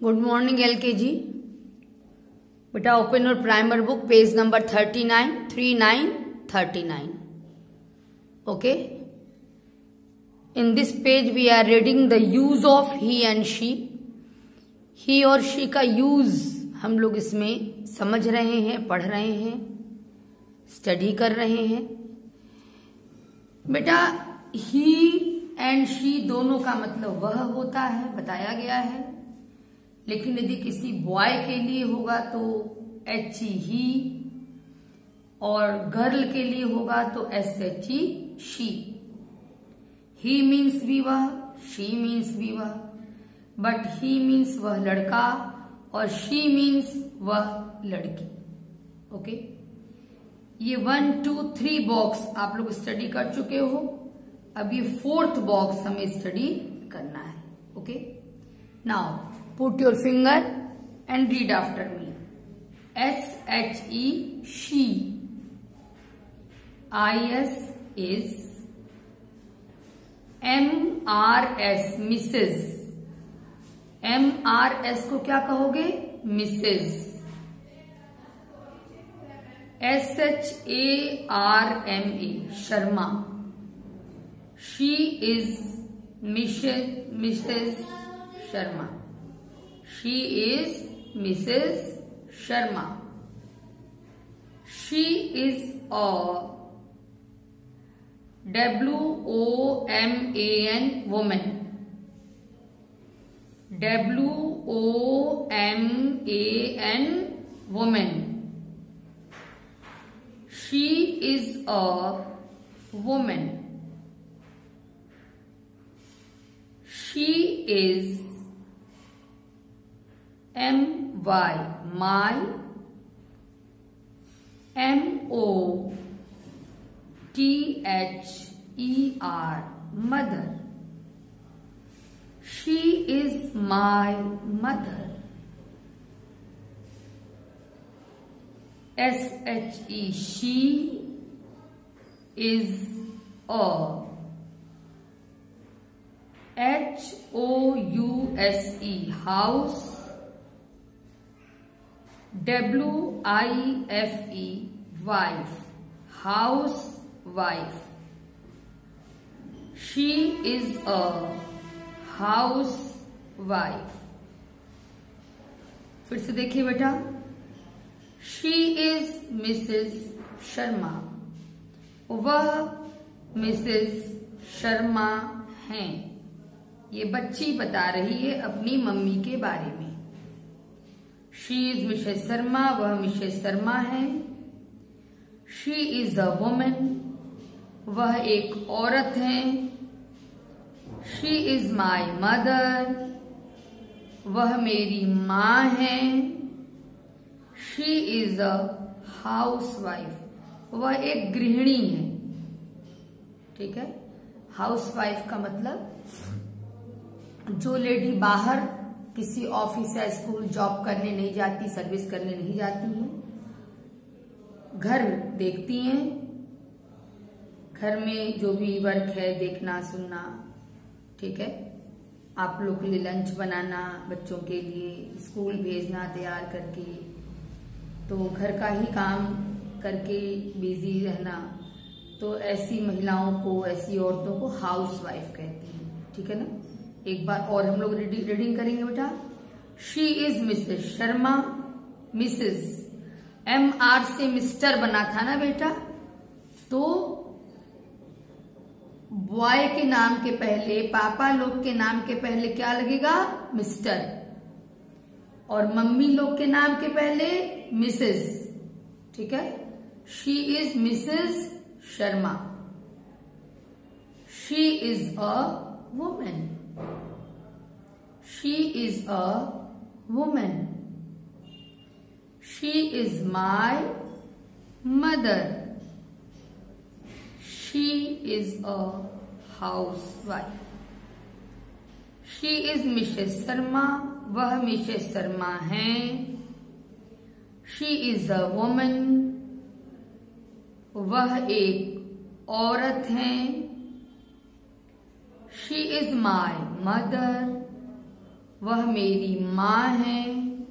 Good morning LKG. बेटा open your primer book, page number 39 okay. In this page we are reading the use of he and she. He और she का use हम लोग इसमें समझ रहे हैं, पढ़ रहे हैं, स्टडी कर रहे हैं। बेटा ही एंड शी दोनों का मतलब वह होता है, बताया गया है। लेकिन यदि किसी बॉय के लिए होगा तो एच ही, और गर्ल के लिए होगा तो S H E she. He means विवाह, शी मीन्स विवाह, बट ही मीन्स वह लड़का और शी मीन्स वह लड़की। ओके, ये 1, 2, 3 बॉक्स आप लोग स्टडी कर चुके हो। अब ये 4th बॉक्स हमें स्टडी करना है। Okay, now put your finger and read after me. S-H-E, she. I-S is. M-R-S, Mrs. M-R-S को क्या कहोगे? Mrs. S-H-A-R-M-A, Sharma. She is Mrs. Sharma. She is Mrs. Sharma. She is a W-O-M-A-N woman. W-O-M-A-N woman. She is a woman. She is M-Y, my. M-O-T-H-E-R, mother. She is my mother. S-H-E, she is a. H-O-U-S-E, house. W-I-F-E, wife, housewife. She is a housewife. फिर से देखिए बेटा, She is Mrs. Sharma. वह Mrs Sharma हैं। ये बच्ची बता रही है अपनी मम्मी के बारे में। She is Mrs. Sharma, वह मिसेस शर्मा है। She is a woman, वह एक औरत है। She is my mother, वह मेरी माँ है। She is a housewife, वह एक गृहिणी है। ठीक है, हाउसवाइफ का मतलब जो लेडी बाहर किसी ऑफिस या स्कूल जॉब करने नहीं जाती, सर्विस करने नहीं जाती हैं, घर देखती हैं, घर में जो भी वर्क है देखना सुनना, ठीक है, आप लोग के लिए लंच बनाना, बच्चों के लिए स्कूल भेजना तैयार करके, तो घर का ही काम करके बिजी रहना, तो ऐसी महिलाओं को, ऐसी औरतों को हाउसवाइफ कहते हैं। ठीक है ना। एक बार और हम लोग रीडिंग करेंगे बेटा। She is Mrs Sharma, Mrs M-R से मिस्टर बना था ना बेटा, तो बॉय के नाम के पहले, पापा लोग के नाम के पहले क्या लगेगा? मिस्टर, और मम्मी लोग के नाम के पहले मिसेस। ठीक है, she is Mrs Sharma. She is a women. She is a woman. She is my mother. She is a housewife. She is Mrs. Sharma. वह मिसेस शर्मा हैं। She is a woman. वह एक औरत हैं। She is my mother. वह मेरी माँ है।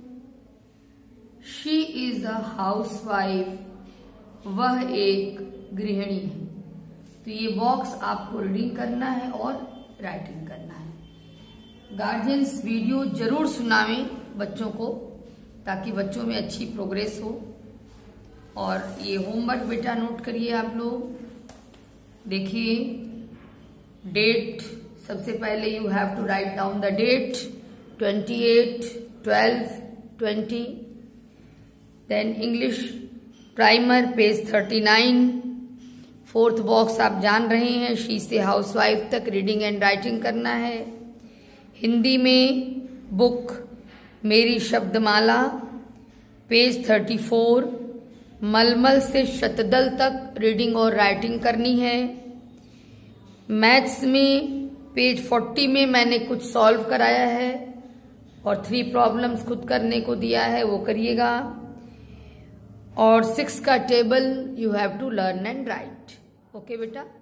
शी इज अ हाउसवाइफ, वह एक गृहिणी है। तो ये बॉक्स आपको रीडिंग करना है और राइटिंग करना है। गार्जियंस वीडियो जरूर सुनावें बच्चों को, ताकि बच्चों में अच्छी प्रोग्रेस हो। और ये होमवर्क बेटा नोट करिए आप लोग। देखिए डेट, सबसे पहले you have to write down the date 28, 12, 20। Then English primer page 39। Fourth box आप जान रहे हैं, शी से हाउसवाइफ तक रीडिंग एंड राइटिंग करना है। हिंदी में बुक मेरी शब्दमाला पेज 34। मलमल से शतदल तक रीडिंग और राइटिंग करनी है। मैथ्स में पेज 40 में मैंने कुछ सॉल्व कराया है और 3 प्रॉब्लम्स खुद करने को दिया है, वो करिएगा। और 6 का table you have to learn and write. Okay बेटा।